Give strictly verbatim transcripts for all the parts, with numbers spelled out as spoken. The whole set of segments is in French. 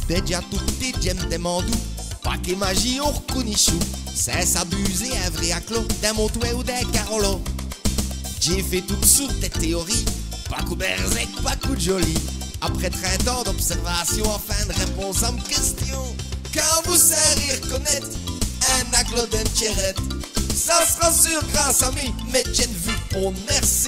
Déjà tout petit, j'aime des mandous. Pas que magie, on reconnaît chou. C'est s'abuser, un vrai acclo, d'un montouet ou d'un carolo. J'ai fait toutes sortes de théories. Pas coup berzec, pas coup de joli. Après trente ans d'observation, en fin de réponse à ma question. Quand vous savez reconnaître un acclo d'un tchérette, ça sera sûr grâce à mes métiers de vue pour merci.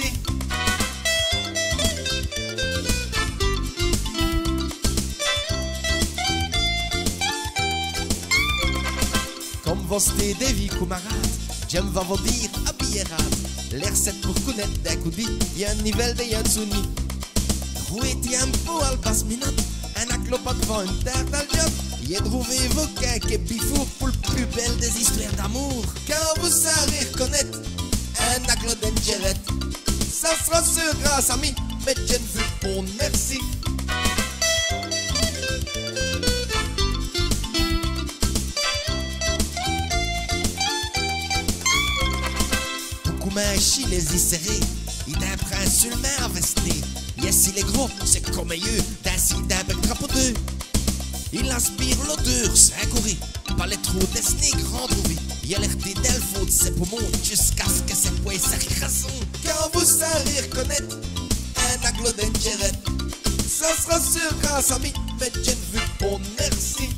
Comme vos des vies camarades, j'aime va vous dire habillérade. Les recettes pour connaître d'un coup de vie, y'a un niveau de y'a un souni. Roué tiempo al basse minute, un acclopat devant une terre d'aldiot. Y'a trouvé vos quinques et bifour pour le plus belle des histoires d'amour. Quand vous savez reconnaître un acclo d'un tchérette, ça sera sûr grâce à mi, mais j'ai vu pour merci. Chi les y serrés, il d'un prince sur le main investé. Yes, il est gros, c'est comme eux, d'un site d'un bec drapeau d'eux. Il inspire l'odeur, c'est un courri, pas les trous destinés, grand trouvé. Il a l'air d'elle faute ses poumons, jusqu'à ce que ses poings s'arrêtent. Quand vous savez reconnaître un aglo d'un tchérette, ça sera sûr grâce à mi, mais j'ai vu pour merci.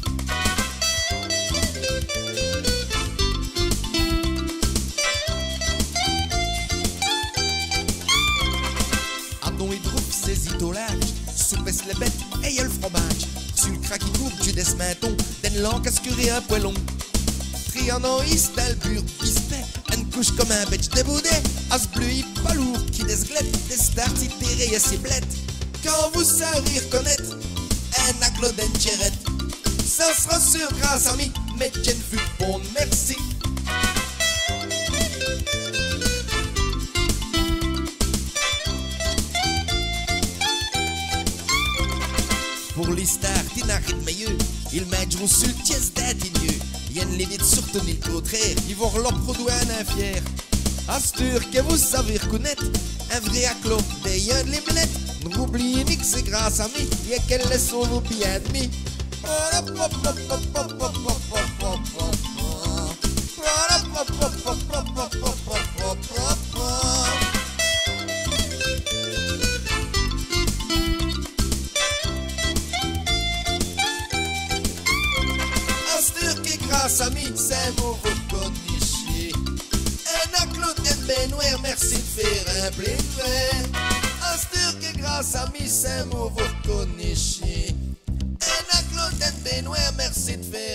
Ses idolages, soupesse les bêtes et y'a le fromage. Sur le crack qui court, tu desmentons, d'un langue cascuré un poêlon. Trianoïs, tel bur, bispet, une couche comme un bêche déboudé. As bleu, pas lourd, qui desglette, des stars, itérées et ciblettes. Quand vous savez reconnaître un acclo d'un tchérette, ça sera sûr grâce à mi, mais j'ai vu bon merci. Pour les stars, t'es n'arrêtes meilleur. Ils mettent sur le tièse d'indigneux. Y'en les vite surtout le contraire. Ils vont leur produire un infier. Asture que vous savez reconnaître un vrai acclo des yeux de l'ébelette. N'oubliez ni que c'est grâce à mi, y'a qu'elle laisse son vous bien demi. Grâce à mi, c'est mon vous connaissez. Un acclo d'un baignoire, merci de faire un plein de verre. Astur que grâce à mi, c'est mon vous connaissez. Un acclo d'un baignoire, merci de faire